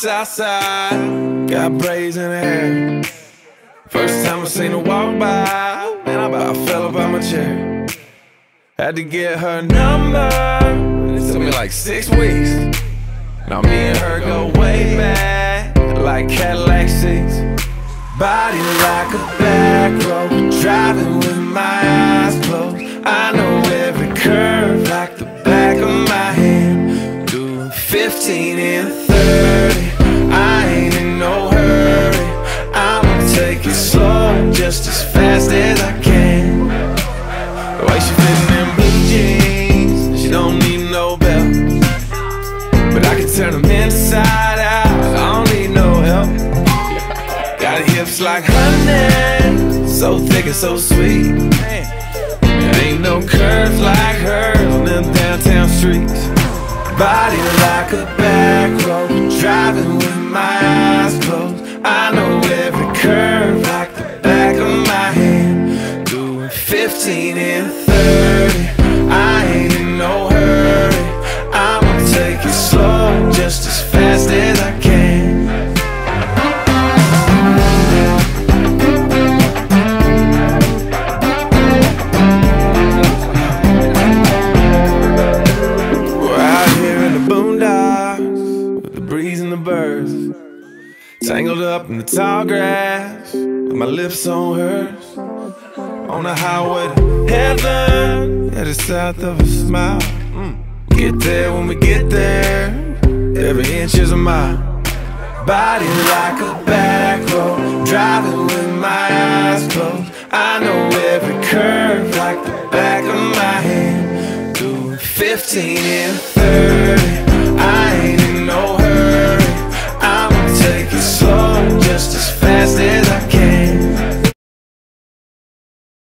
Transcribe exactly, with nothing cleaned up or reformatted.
south side, got braids in her hair. First time I seen her walk by, man, I about fell up out my chair. Had to get her number, it took me like six weeks. Now me and her go way back, like Cadillac seats. Body like a back road, driving with my eyes closed. I know every curve like the back of my hand. Doing fifteen and thirty, I ain't in no hurry. I'ma take it slow, just as fast as I can. The way she fitting them blue jeans, she don't need no belt, but I can turn them inside out, I don't need no help. Got hips like honey, so thick and so sweet. There ain't no curves like hers on them downtown streets. Body like a back road, driving with my eyes closed. I know every curve like the back of my hand. Doing fifteen and thirty, I ain't in no hurry. I'ma take it slow, just as fast as I can. Tangled up in the tall grass, with my lips on hers. On the highway to heaven, headed south of a smile. mm. Get there when we get there, every inch is a mile. Body like a back road, driving with my eyes closed. I know every curve like the back of my hand. Doing fifteen and thirty,